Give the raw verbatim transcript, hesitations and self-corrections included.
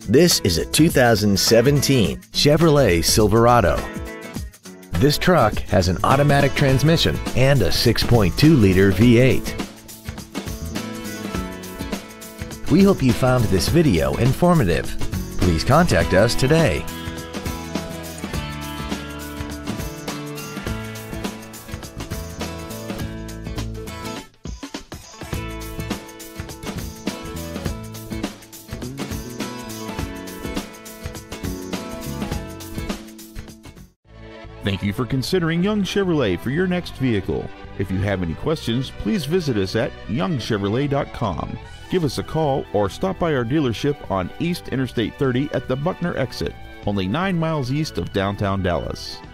This is a two thousand seventeen Chevrolet Silverado. This truck has an automatic transmission and a six point two liter V eight. We hope you found this video informative. Please contact us today. Thank you for considering Young Chevrolet for your next vehicle. If you have any questions, please visit us at young chevrolet dot com. Give us a call or stop by our dealership on East Interstate thirty at the Buckner exit, only nine miles east of downtown Dallas.